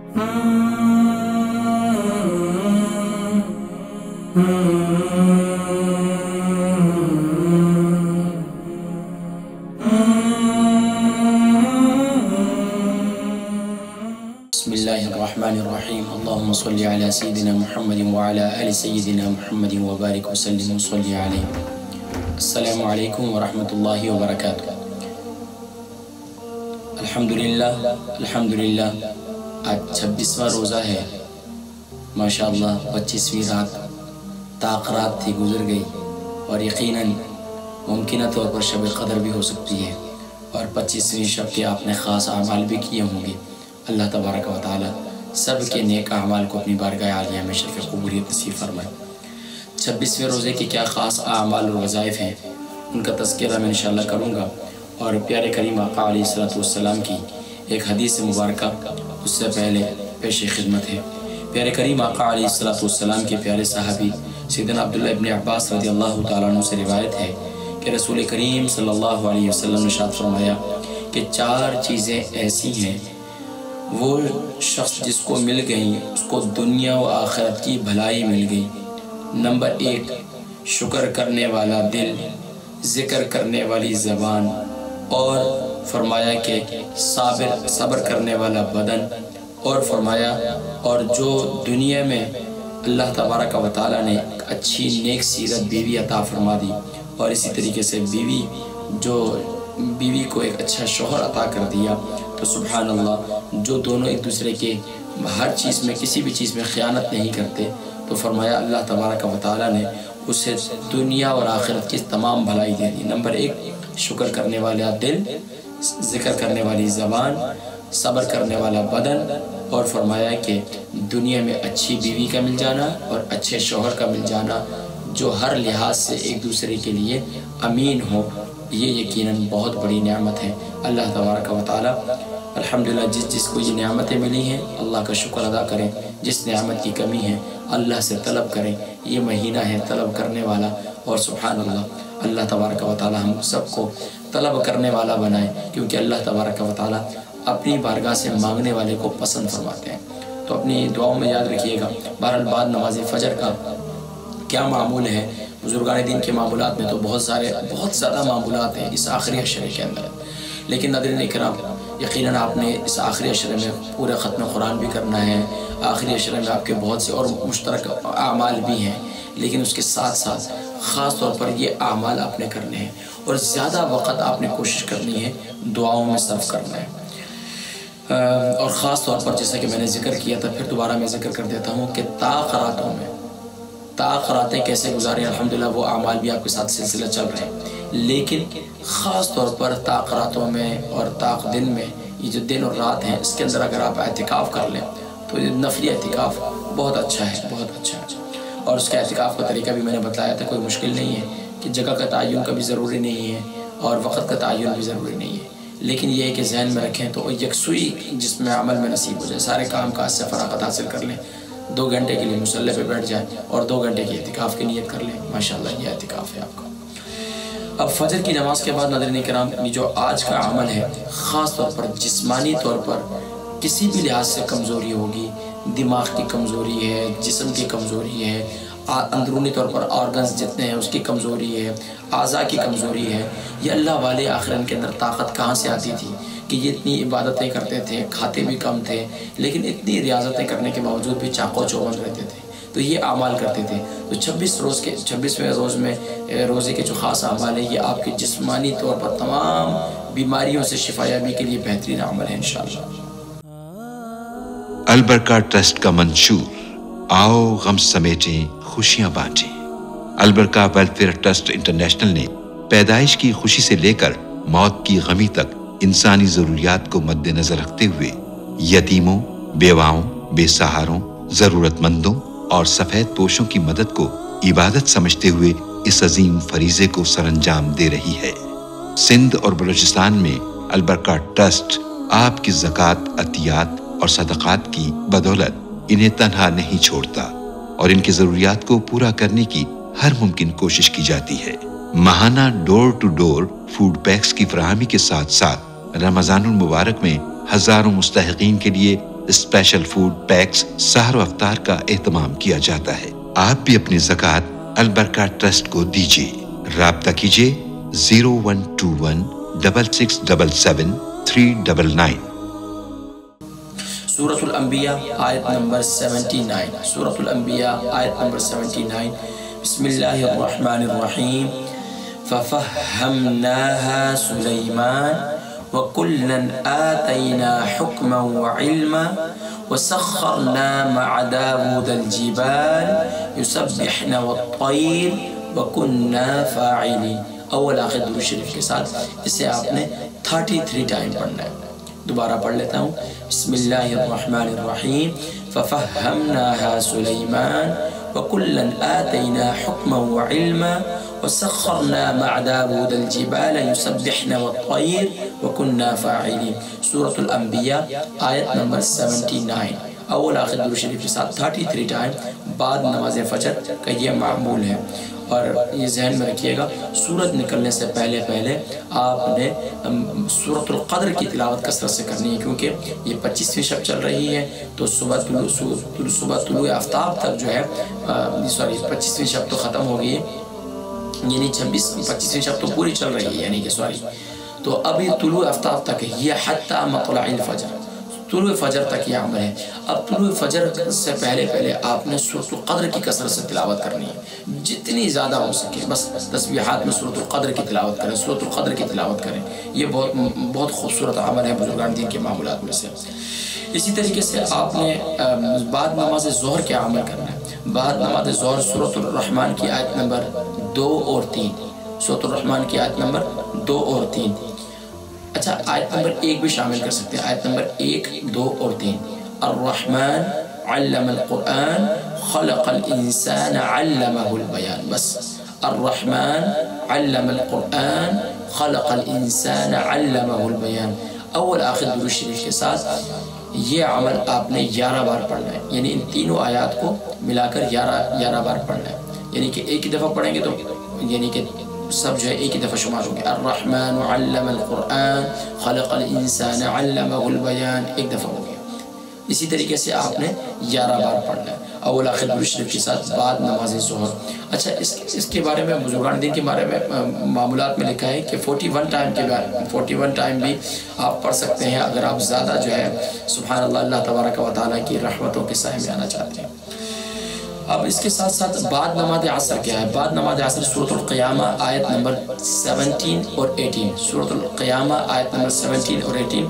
بسم اللہ الرحمن الرحیم اللہم صلی علی سیدنا محمد وعلی آل سیدنا محمد وبارک وسلم وصلی علیہ. السلام علیکم ورحمۃ اللہ وبرکاتہ. الحمدللہ آج 26واں روزہ ہے. ماشاءاللہ 25ویں رات طاق رات تھی، گزر گئی، اور یقیناً ممکنہ طور پر شب قدر بھی ہو سکتی ہے، اور 25ویں شب کے آپ نے خاص اعمال بھی کیے ہوں گے. اللہ تبارک و تعالی سب کے نیک اعمال کو اپنی بارگاہ عالیہ میں شرف قبولیت نصیب فرمائے. 26ویں روزے کے کیا خاص اعمال اور وظائف ہیں، ان کا تذکرہ میں انشاءاللہ کروں گا، اور پیارے کریم آقا علیہ السلام کی ایک حدیث مبارکہ اس سے پہلے پیش خدمت ہے. پیارے کریم آقا علیہ السلام کے پیارے صحابی سیدنا عبداللہ ابن عباس رضی اللہ تعالیٰ عنہ سے روایت ہے کہ رسول کریم صلی اللہ علیہ وسلم نے ارشاد فرمایا کہ 4 چیزیں ایسی ہیں، وہ شخص جس کو مل گئیں اس کو دنیا و آخرت کی بھلائی مل گئی. نمبر 1، شکر کرنے والا دل، ذکر کرنے والی زبان، اور فرمایا کہ صبر کرنے والا بدن، اور فرمایا اور جو دنیا میں اللہ تبارک و تعالیٰ نے ایک اچھی نیک سیرت بیوی عطا فرما دی، اور اسی طریقے سے بیوی کو ایک اچھا شوہر عطا کر دیا، تو سبحان اللہ جو دونوں ایک دوسرے کے ہر چیز میں کسی بھی چیز میں خیانت نہیں کرتے، تو فرمایا اللہ تبارک و تعالیٰ نے اسے دنیا اور آخرت کی تمام بھلائی دے دی. نمبر 1، شکر کرنے والا دل، ذکر کرنے والی زبان، صبر کرنے والا بدن، اور فرمایا کہ دنیا میں اچھی بیوی کا مل جانا اور اچھے شوہر کا مل جانا جو ہر لحاظ سے ایک دوسرے کے لیے امین ہو. یہ یقیناً بہت بڑی نعمت ہے. اللہ تبارک و تعالیٰ الحمدللہ جس کو یہ نعمتیں ملی ہیں اللہ کا شکر ادا کریں. جس نعمت کی کمی ہے اللہ سے طلب کریں. یہ مہینہ ہے طلب کرنے والا، اور سبحان اللہ تبارک و تعالیٰ ہم سب کو طلب کرنے والا بنائے، کیونکہ اللہ تبارک و تعالیٰ اپنی بارگاہ سے مانگنے والے کو پسند فرماتے ہیں. تو اپنی دعاؤں میں یاد رکھیے گا. بہرحال بعد نماز فجر کا کیا معمول ہے؟ بزرگان دین کے معمولات میں تو بہت زیادہ معمولات ہیں اس آخری عشرے کے اندر، لیکن ناظرین کرام یقیناً آپ نے اس آخری عشرے میں پورے ختم قرآن بھی کرنا ہے. آخری عشرے میں آپ کے بہت سے اور مشترک اعمال بھی ہیں، لیکن اس کے ساتھ ساتھ خاص طور پر یہ اعمال آپ نے کرنے ہیں، اور زیادہ وقت آپ نے کوشش کرنی ہے دعاؤں میں صرف کرنا ہے. اور خاص طور پر جیسا کہ میں نے ذکر کیا تھا، پھر دوبارہ میں ذکر کر دیتا ہوں کہ طاق راتیں کیسے گزاریں. الحمدللہ وہ اعمال بھی آپ کے ساتھ سلسلہ چل رہے ہیں، لیکن خاص طور پر طاق راتوں میں اور طاق دن میں، یہ جو دن اور رات ہیں اس کے اندر اگر آپ اعتکاف کر لیں تو یہ نفلی اعتکاف بہت اچھا ہے، بہت اچھا ہے. اور اس کے اعتکاف کا طریقہ بھی میں نے بتلایا تھا. کوئی مشکل نہیں ہے کہ جگہ کا تعین کا بھی ضروری نہیں ہے اور وقت کا تعین بھی ضروری نہیں ہے، لیکن یہ ہے کہ ذہن میں رکھیں تو یکسوئی جس میں عمل میں نصیب ہو جائے. سارے کام کاج سے فراغت حاصل کر لیں، 2 گھنٹے کے لیے مصلی پہ بیٹھ جائیں اور 2 گھنٹے کی اعتکاف کی نیت کر لیں. ماشاءاللہ یہ اعتکاف ہے آپ کا. اب فجر کی نماز کے بعد ناظرین کرام جو آج کا عمل ہے، خاص طور پر جسمانی طور پر کسی بھی لحاظ سے کمزوری ہوگی، دماغ کی کمزوری ہے، جسم کی کمزوری ہے، اندرونی طور پر آرگنز جتنے ہیں اس کی کمزوری ہے، اعضاء کی کمزوری ہے. یہ اللہ والے آخر ان کے اندر طاقت کہاں سے آتی تھی کہ یہ اتنی عبادتیں کرتے تھے، کھاتے بھی کم تھے، لیکن اتنی ریاضتیں کرنے کے باوجود بھی چاق و چوبند رہتے تھے. تو یہ اعمال کرتے تھے. تو 26ویں روز میں روزے کے جو خاص اعمال ہیں یہ آپ کے جسمانی طور پر تمام بیماریوں سے شفا یابی کے لیے بہترین عمل ہے انشاءاللہ. البرکہ ٹرسٹ کا منشور، آؤ غم سمیٹیں خوشیاں بانٹیں. البرکہ ویلفیئر ٹرسٹ انٹرنیشنل نے پیدائش کی خوشی سے لے کر موت کی غمی تک انسانی ضروریات کو مد نظر رکھتے ہوئے یتیموں، بیواؤں، بے سہاروں، ضرورت مندوں اور سفید پوشوں کی مدد کو عبادت سمجھتے ہوئے اس عظیم فریضے کو سر انجام دے رہی ہے. سندھ اور بلوچستان میں البرکہ ٹرسٹ آپ کی زکوٰۃ، عطیات اور صدقات کی بدولت انہیں تنہا نہیں چھوڑتا اور ان کی ضروریات کو پورا کرنے کی ہر ممکن کوشش کی جاتی ہے. ماہانہ door to door food packs کی فراہمی کے ساتھ ساتھ رمضان المبارک میں ہزاروں مستحقین کے لیے स्पेशल फूड पैक्स सहर व अफ्तार का एहतमाम किया जाता है। आप भी अपनी ज़कात अलबरका ट्रस्ट को दीजिए। राब्ता कीजिए 01216677 सूरतुल अंबिया आयत नंबर 79। सूरतुल अंबिया आयत नंबर 79। बिस्मिल्लाहिर्रहमानिर्रहीम। फफ़हम्नाहा सुलैमान व कुल्लन आतैना हुक्मन व इल्मा व सख्खरना मअ दावूदल जिबाल युसब्बिहना वत-तैर व कुन्ना फ़ाइलिन। अव्वल आखिर दुरूद शरीफ के साथ इसे आपने 33 टाइम पढ़ना है। दोबारा पढ़ लेता हूँ। बिस्मिल्लाहिर्रहमानिर्रहीम। फफ़हम्नाहा सुलैमान व कुल्लन आतैना हुक्मन व इल्मा व सख्खरना मअ दावूदल जिबाल युसब्बिहना वत-तैर व कुन्ना फ़ाइलिन। सूरतुल अंबिया आयत नंबर 79। अव्वल आखिर दुरूद शरीफ के साथ 33 टाइम बाद नमाज फजर का ये मामूल है। और ये जहन में रखिएगा, सूरज निकलने से पहले पहले आपने सूरतुल क़द्र की तिलावत कसरत से करनी है, क्योंकि ये 25वीं शब चल रही है। तो सुबह तुलू आफ्ताब तक जो है 25वीं शब तो ख़त्म हो गई है, यानी 25वीं शब तो पूरी चल रही है, यानी कि तो अभी तुलू आफ्ताब तक है ये हत्ता मतलअल फजर, तुलू फजर तक ये अमल है। अब तुलू फजर से पहले पहले आपने सूरतुल क़द्र की कसरत से तिलावत करनी है, जितनी ज़्यादा हो सके। बस तस्बीहात में सूरतुल क़द्र की तिलावत करें, सूरतुल क़द्र की तिलावत करें। ये बहुत खूबसूरत अमल है बुजुर्गान दीन के मामूलात में से। इसी तरीके से आपने बाद नमाज ज़ोहर क्या अमल करना है। बाद नमाज ज़ोहर सूरतुल रहमान की आयत नंबर 2 और 3, सूरतुल रहमान की आयत नंबर 2 और 3। अच्छा, आयत नंबर 1 भी शामिल कर सकते हैं। आयत नंबर 1, 2 और 3। अर्रहमान अल्लमल कुरान खलक़ल इंसान अल्लमहुल बयान। बस अर्रहमान अल्लमल कुरान खलक़ल इंसान अल्लमहुल बयान। अव्वल आखिर दुरूद शरीफ के साथ ये अमल आपने 11 बार पढ़ना है, यानी इन तीनों आयात को मिलाकर 11 बार पढ़ना है। यानी कि एक ही दफ़ा पढ़ेंगे तो यानी कि सब जो है एक ही दफ़ा शुमार होंगे। अर्रहमान अल्लमल कुरान खलक़ल इंसान अल्लमहुल बयान, एक दफ़ा हो गया। इसी तरीके से आपने 11 बार पढ़ना है अव्वल आखिर दुरूद शरीफ के साथ बाद नमाज ज़ोहर। अच्छा, इसके बारे में बुजुर्गान दीन के बारे में मामूलात में लिखा है कि 41 टाइम भी आप पढ़ सकते हैं, अगर आप ज़्यादा जो है सुभान अल्लाह अल्लाह तबारक व तआला की रहमतों के साए में आना चाहते हैं। अब इसके साथ साथ बाद नमाज असर क्या है। बाद नमाज असर सूरतुल क़ियामा आयत नंबर 17 और 18। सूरतुल क़ियामा आयत नंबर 17 और 18।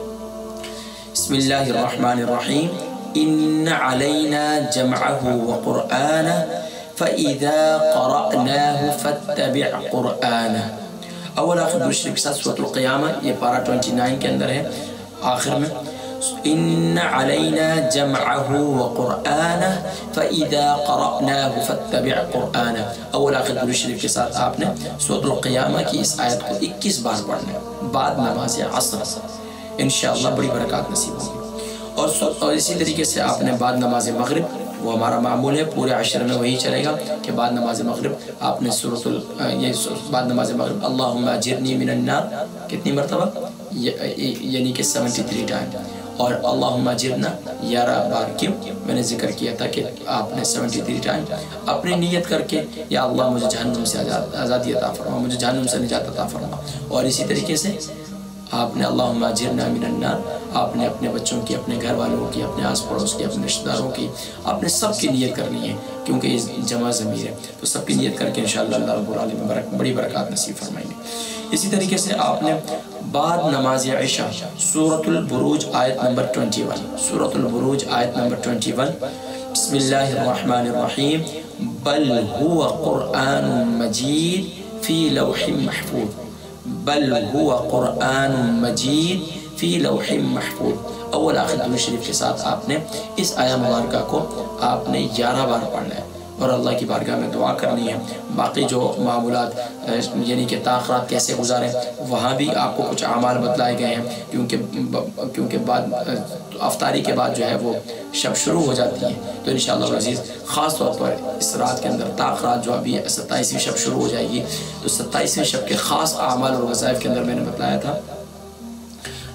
बिस्मिल्लाहिर्रहमानिर्रहीम। इन्ना अलैना जमअहु व क़ुरआनह फ़इज़ा क़रअनाहु फ़त्तबिअ क़ुरआनह। अव्वल आखिर दुरूद शरीफ के साथ सूरतुल क़ियामा, ये पारा 29 के अंदर है आखिर में। इन्ना अलैना जमअहु व क़ुरआनह फ़इज़ा क़रअनाहु फ़त्तबिअ क़ुरआनह। अव्वल आखिर दुरूद शरीफ के साथ आपने सूरतुल क़ियामा की इस आयत को 21 बार पढ़ना है बाद नमाज असर। इंशाअल्लाह बड़ी बरकत नसीब होगी। और इसी तरीके से आपने बाद नमाज मगरिब, वो हमारा मामूल है पूरे अशर में वही चलेगा कि बाद नमाज मगरिब आपने बाद नमाज मगरिब अल्लाहुम्मा अजिरनी मिनन नार कितनी मरतबा, यानी कि 73 टाइम। और अल्लाहुम्मा अजिरना 11 बार। क्यों मैंने जिक्र किया था कि आपने 73 टाइम अपनी नीयत करके, या अल्लाह मुझे जहन्नुम से आज़ादी अता फरमा, मुझे जहन्नुम से निजात अता फरमा। और इसी तरीके से आपने अल्लाहुम्मा अजिरना मिनन नार आपने अपने बच्चों की, अपने घर वालों की, अपने आस पड़ोस की, अपने रिश्तेदारों की, आपने सब की नीयत करनी है, क्योंकि ये जमा ज़मीर है। तो सबकी नीयत करके इंशाअल्लाह अल्लाह रब्बुल आलमीन बड़ी बरकत नसीब फरमाएंगे। इसी तरीके से आपने बाद नमाज इशा सूरतुल बुरूज आयत नंबर 21। सूरतुल बुरूज आयत नंबर 21। बिस्मिल्लाहिर्रहमानिर्रहीम। बल हुवा क़ुरआनुम मजीद फ़ी लौहिम महफूज़। बल हुवा क़ुरआनुम मजीद फ़ी लौहिम महफूज़। अव्वल आखिर दुरूद शरीफ के साथ आपने इस आया मुबारका को आपने 11 बार पढ़ना है और अल्लाह की बारगाह में दुआ करनी है। बाकी जो मामूलात यानी कि ताख़रात कैसे गुजारें, वहाँ भी आपको कुछ अमाल बतलाए गए हैं, क्योंकि बाद अफ्तारी के बाद जो है वो शब शुरू हो जाती है। तो इंशाअल्लाह अज़ीज़ ख़ास तौर पर इस रात के अंदर ताख़रात जो अभी 27वीं शब शुरू हो जाएगी, तो 27वीं शब के ख़ास अमाल और वज़ाइफ के अंदर मैंने बतलाया था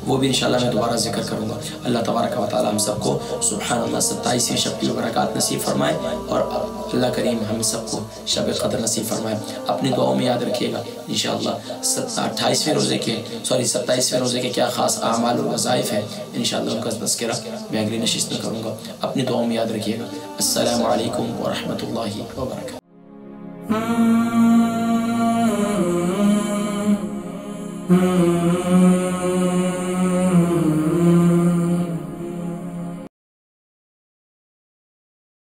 وہ بھی انشاءاللہ میں دوبارہ ذکر کروں گا۔ اللہ تبارک و تعالی ہم سب کو سبحان اللہ 27ویں شب کی برکات نصیب فرمائے، اور اللہ کریم ہم سب کو شب قدر نصیب فرمائے۔ اپنی دعاؤں میں یاد رکھیے گا انشاءاللہ 28ویں روزے کے 27ویں روزے کے کیا خاص اعمال و وظائف ہیں، انشاءاللہ ان کا تذکرہ میں اگلی نشست میں کروں گا۔ اپنی دعاؤں میں یاد رکھیے گا۔ السلام علیکم ورحمۃ اللہ وبرکاتہ۔